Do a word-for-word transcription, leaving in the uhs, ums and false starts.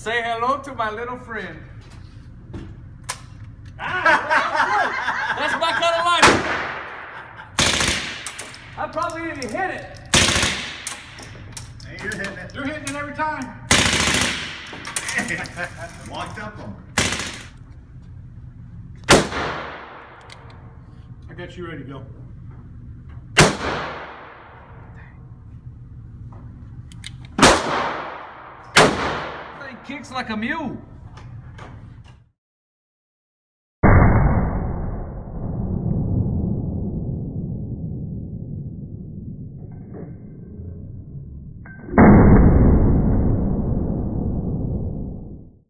Say hello to my little friend. Ah, that's my kind of life. I probably didn't even hit it. Hey, you're hitting it. You're hitting it every time. Locked up on I got you ready to go. He kicks like a mule.